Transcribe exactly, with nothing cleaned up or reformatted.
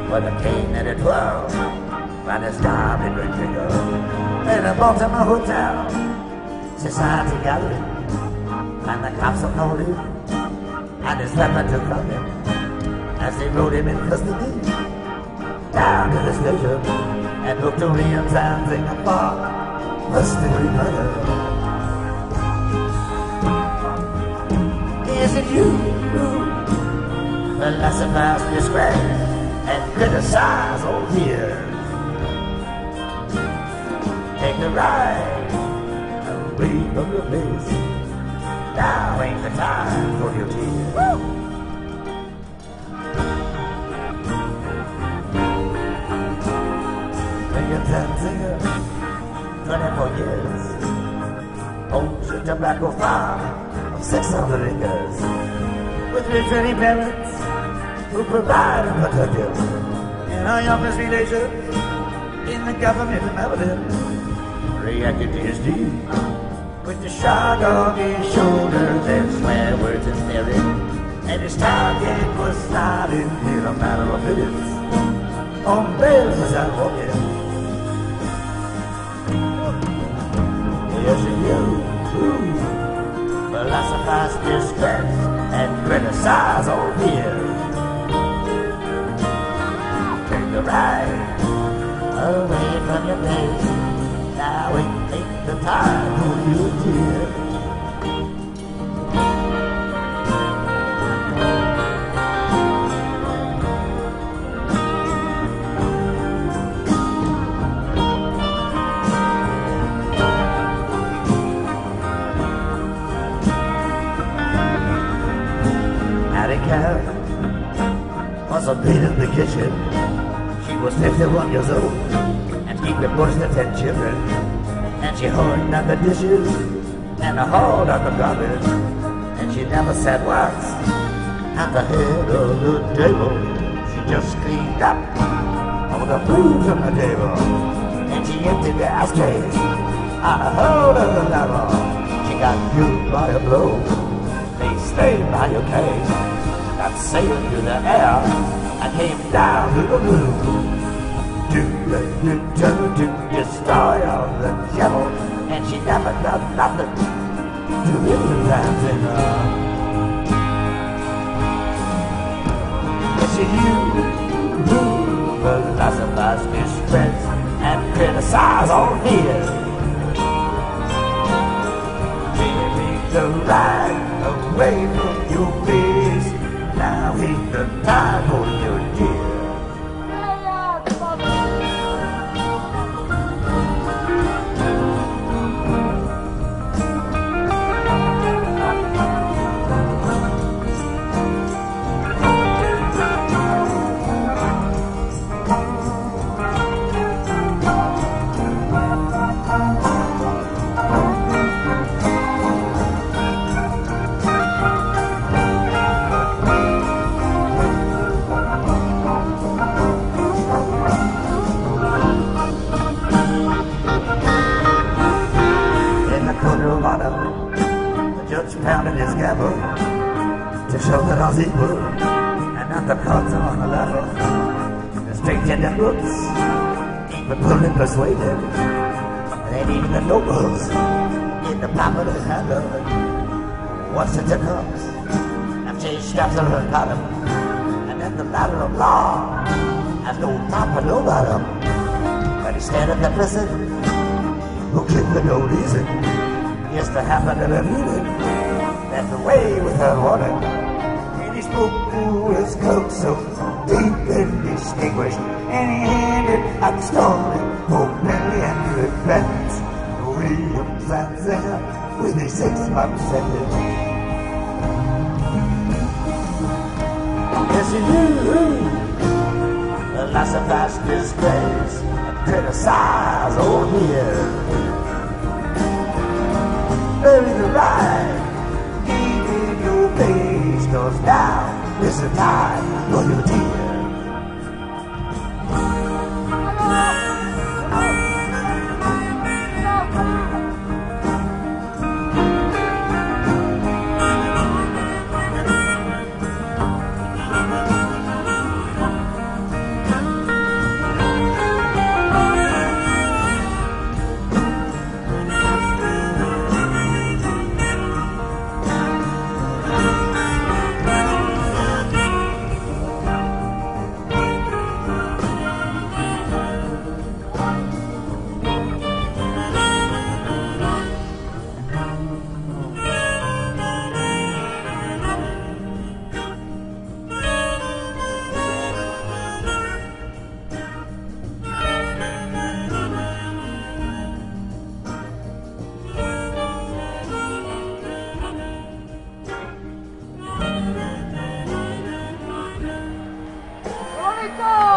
with a cane and a twirl, and his job in Virginia, in a Baltimore hotel, society gathering, and the cops are calling, and his weapon took from him, as they rode him in custody, down to the station, and looked only in time thing apart, first degree murder. Is it you who philosophize disgrace and criticize all here? Take the ride away from your place. Now ain't the time for your tears. Woo! Singing, ten singer, twenty-four years. Owns a tobacco farm of six hundred acres. With returning parents who provide and protect him. And our youngest relation in the government of Maryland reacted to his deed with the shrug on his shoulders and swear words and staring. And his target was starting in a matter of minutes. On bail was out walking. Yes, and you, who philosophize disgrace and criticize all here. Take the ride away from your place. Now ain't ain't the time for you, dear. Was a maid in the kitchen. She was fifty-one years old, and she reported the ten children. And she hauled out the dishes, and hauled out the garbage. And she never said once at the head of the table. She just cleaned up all the food from the table. And she emptied the ashtrays on a whole other level. She got killed by a blow. They stayed by your cage. Got sailed through the air and came down to the moon. To the to, to destroy all the devil, and she never done nothing to influence in her. Yes, you who philosophize disgrace and criticize all here. Take the ride away from your face. Now ain't the time for your dear. Pounding his gavel to show that I was equal and not the cards on the level. The straight tended books, even pulling persuaded. And even the nobles in the popular handle. Once it comes, and changed straps on her bottom, and then the ladder of law has no top and no bottom. But instead of the person who clipped the no reason, just to happen to have needed. That's the way with her water. And he spoke through his coat so deep and distinguished. And he handed out the story for Nelly and repentance. William Zanzinger with his six-month sentence. Yes, he knew philosophize disgrace and criticize all here. Bury the ride. Face goes down, it's the time for your tears. go!